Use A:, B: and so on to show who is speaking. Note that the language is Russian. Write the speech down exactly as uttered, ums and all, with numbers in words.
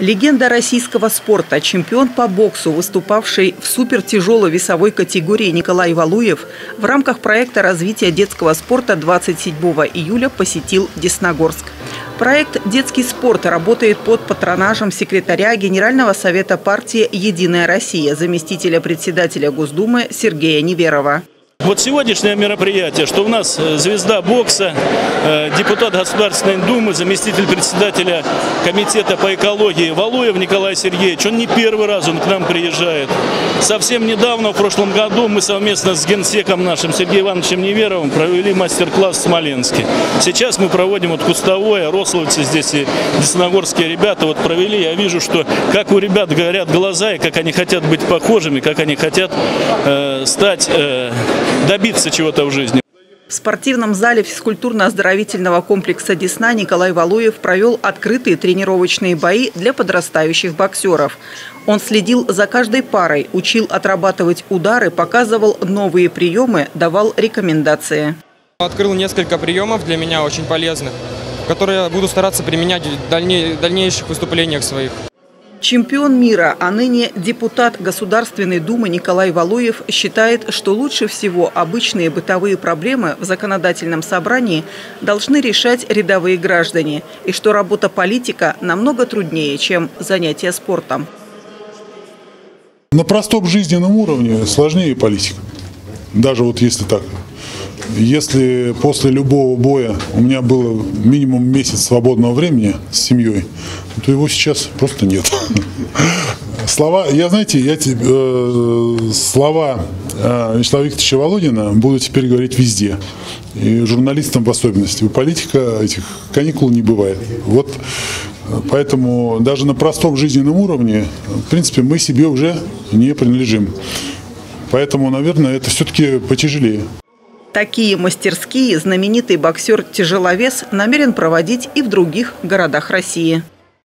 A: Легенда российского спорта, чемпион по боксу, выступавший в супертяжелой весовой категории Николай Валуев, в рамках проекта развития детского спорта двадцать седьмого июля посетил Десногорск. Проект «Детский спорт» работает под патронажем секретаря Генерального совета партии «Единая Россия», заместителя председателя Госдумы Сергея Неверова.
B: Вот сегодняшнее мероприятие, что у нас звезда бокса, депутат Государственной Думы, заместитель председателя комитета по экологии Валуев Николай Сергеевич, он не первый раз он к нам приезжает. Совсем недавно, в прошлом году, мы совместно с генсеком нашим Сергеем Ивановичем Неверовым провели мастер-класс в Смоленске. Сейчас мы проводим вот Кустовое, рословцы здесь и десногорские ребята вот провели. Я вижу, что как у ребят горят глаза, и как они хотят быть похожими, как они хотят э, стать... Э, добиться чего-то в жизни.
A: В спортивном зале физкультурно-оздоровительного комплекса «Десна» Николай Валуев провел открытые тренировочные бои для подрастающих боксеров. Он следил за каждой парой, учил отрабатывать удары, показывал новые приемы, давал рекомендации.
C: Открыл несколько приемов для меня очень полезных, которые я буду стараться применять в дальнейших выступлениях своих.
A: Чемпион мира, а ныне депутат Государственной Думы Николай Валуев считает, что лучше всего обычные бытовые проблемы в законодательном собрании должны решать рядовые граждане, и что работа политика намного труднее, чем занятие спортом.
D: На простом жизненном уровне сложнее политика. Даже вот если так. Если после любого боя у меня было минимум месяц свободного времени с семьей, то его сейчас просто нет. Слова, я знаете, я э, слова э, Вячеслава Викторовича Володина буду теперь говорить везде. И журналистам в особенности. У политика этих каникул не бывает. Вот поэтому даже на простом жизненном уровне, в принципе, мы себе уже не принадлежим. Поэтому, наверное, это все-таки потяжелее.
A: Такие мастерские знаменитый боксер-тяжеловес намерен проводить и в других городах России.